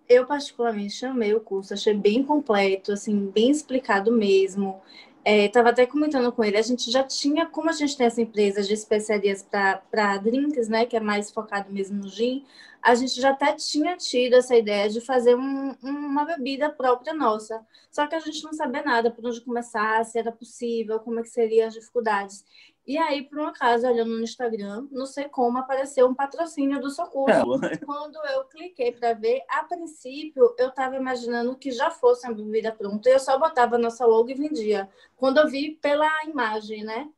Eu particularmente chamei o curso, achei bem completo, assim, bem explicado mesmo. Estava até comentando com ele, a gente já tinha, como a gente tem essa empresa de especiarias para drinks, né, que é mais focado mesmo no gin, a gente já até tinha tido essa ideia de fazer uma bebida própria nossa. Só que a gente não sabia nada, por onde começar, se era possível, como é que seriam as dificuldades. E aí, por um acaso, olhando no Instagram, não sei como, apareceu um patrocínio do seu curso. Quando eu cliquei para ver, a princípio, eu estava imaginando que já fosse uma bebida pronta, e eu só botava a nossa logo e vendia. Quando eu vi pela imagem, né?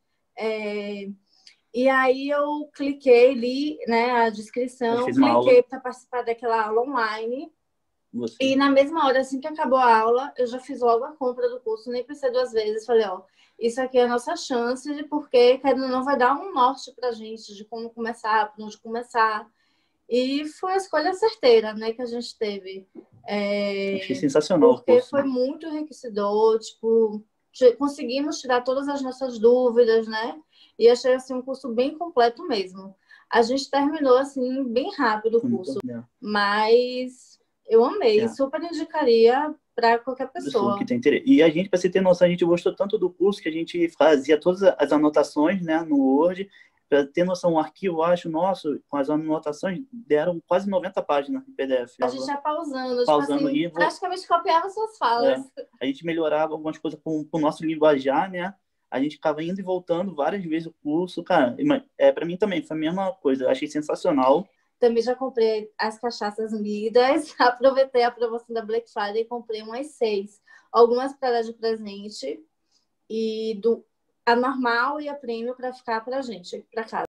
E aí eu cliquei ali, né, a descrição, cliquei para participar daquela aula online. E na mesma hora, assim que acabou a aula, eu já fiz logo a compra do curso, nem pensei duas vezes. Falei, ó, isso aqui é a nossa chance, porque querendo ou não vai dar um norte para a gente de como começar, por onde começar. E foi a escolha certeira, né, que a gente teve. Achei sensacional porque o curso. Foi muito enriquecedor, tipo, conseguimos tirar todas as nossas dúvidas, né? E achei assim um curso bem completo mesmo. A gente terminou assim bem rápido o curso, mas eu amei, super indicaria para qualquer pessoa que tem interesse. E a gente, para você ter noção, a gente gostou tanto do curso que a gente fazia todas as anotações, né, no Word. Para ter noção, um arquivo, acho, nosso, com as anotações, deram quase 90 páginas em PDF. A gente ia pausando tipo assim, praticamente copiava suas falas. A gente melhorava algumas coisas com o nosso linguajar, né? A gente ficava indo e voltando várias vezes o curso, cara. Para mim também foi a mesma coisa, eu achei sensacional. Também já comprei as cachaças Midas, aproveitei a promoção da Black Friday e comprei umas 6. Algumas para dar de presente e a normal e a prêmio para ficar para a gente, para casa.